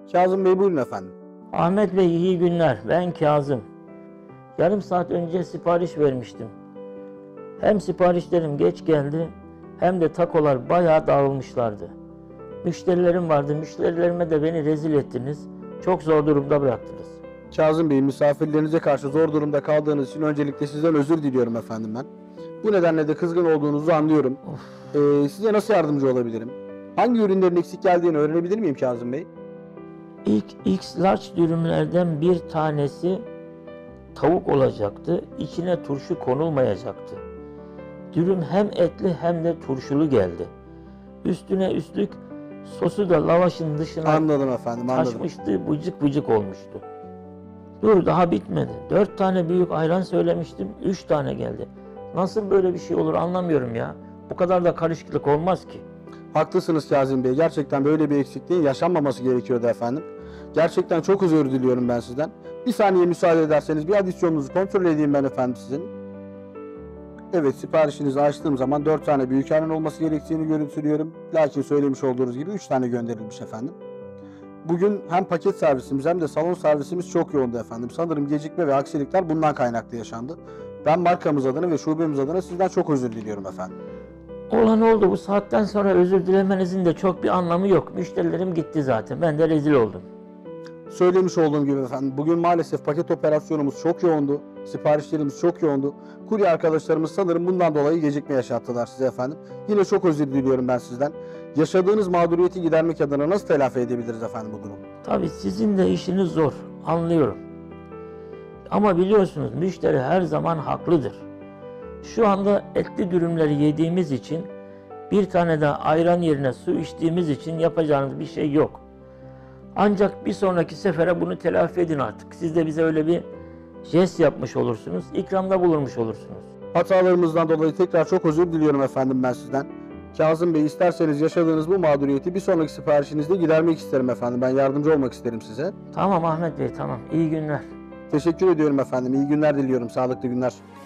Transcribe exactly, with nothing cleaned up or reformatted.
Kazım Bey buyurun efendim. Ahmet Bey iyi günler. Ben Kazım. Yarım saat önce sipariş vermiştim. Hem siparişlerim geç geldi hem de takolar bayağı dağılmışlardı. Müşterilerim vardı. Müşterilerime de beni rezil ettiniz. Çok zor durumda bıraktınız. Kazım Bey, misafirlerinize karşı zor durumda kaldığınız için öncelikle sizden özür diliyorum efendim ben. Bu nedenle de kızgın olduğunuzu anlıyorum. Ee, size nasıl yardımcı olabilirim? Hangi ürünlerin eksik geldiğini öğrenebilir miyim Kazım Bey? İlk X large dürümlerden bir tanesi tavuk olacaktı. İçine turşu konulmayacaktı. Dürüm hem etli hem de turşulu geldi. Üstüne üstlük sosu da lavaşın dışına Anladım efendim, anladım. taşmıştı, bıcık bıcık olmuştu. Dur daha bitmedi. Dört tane büyük ayran söylemiştim, üç tane geldi. Nasıl böyle bir şey olur anlamıyorum ya. Bu kadar da karışıklık olmaz ki. Haklısınız Kazım Bey. Gerçekten böyle bir eksikliğin yaşanmaması gerekiyordu efendim. Gerçekten çok özür diliyorum ben sizden. Bir saniye müsaade ederseniz bir adisyonunuzu kontrol edeyim ben efendim sizin. Evet, siparişinizi açtığım zaman dört tane büyük ayran olması gerektiğini görüntülüyorum. Lakin söylemiş olduğunuz gibi üç tane gönderilmiş efendim. Bugün hem paket servisimiz hem de salon servisimiz çok yoğundu efendim. Sanırım gecikme ve aksilikler bundan kaynaklı yaşandı. Ben markamız adına ve şubemiz adına sizden çok özür diliyorum efendim. Olan oldu, bu saatten sonra özür dilemenizin de çok bir anlamı yok. Müşterilerim gitti zaten, ben de rezil oldum. Söylemiş olduğum gibi efendim, bugün maalesef paket operasyonumuz çok yoğundu. Siparişlerimiz çok yoğundu. Kurye arkadaşlarımız sanırım bundan dolayı gecikme yaşattılar size efendim. Yine çok özür diliyorum ben sizden. Yaşadığınız mağduriyeti gidermek adına nasıl telafi edebiliriz efendim bu durumu? Tabii sizin de işiniz zor, anlıyorum. Ama biliyorsunuz müşteri her zaman haklıdır. Şu anda etli dürümleri yediğimiz için, bir tane de ayran yerine su içtiğimiz için yapacağınız bir şey yok. Ancak bir sonraki sefere bunu telafi edin artık. Siz de bize öyle bir jest yapmış olursunuz, ikramda bulunmuş olursunuz. Hatalarımızdan dolayı tekrar çok özür diliyorum efendim ben sizden. Kazım Bey, isterseniz yaşadığınız bu mağduriyeti bir sonraki siparişinizde gidermek isterim efendim. Ben yardımcı olmak isterim size. Tamam Ahmet Bey, tamam. İyi günler. Teşekkür ediyorum efendim. İyi günler diliyorum. Sağlıklı günler.